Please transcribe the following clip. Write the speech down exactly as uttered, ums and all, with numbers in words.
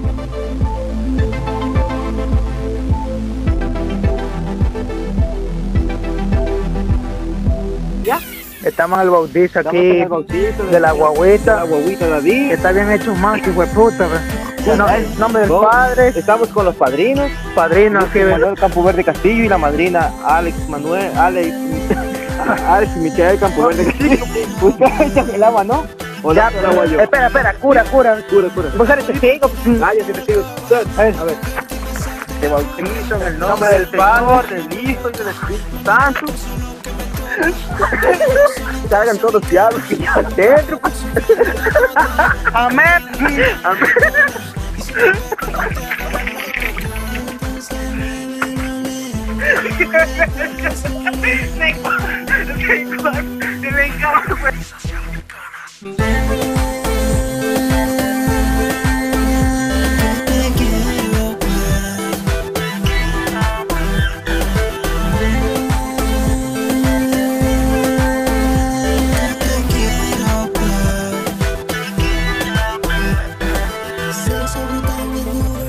¿Ya? Estamos al bautizo aquí el bautizo de, de la guaguita. La guaguita David. Está bien hecho más, hijo de puta. No, en nombre del padre. Estamos con los padrinos. Padrinos aquí. Manuel Campo Verde Castillo y la madrina Alex Manuel, Alex, Alex y Michael Campo Verde Castillo. Usted echa el agua, ¿no? ¿O ya, el agua yo? Espera, espera, cura, cura. Cura, cura. ¿Vos eres testigo? Ah, yo soy testigo. A ver. A ver. Te bautizo en el nombre del Padre, del Hijo y del Espíritu Santo. Salgan todos los diablos que llevan dentro. Amén. Amén. Sobre tan duro.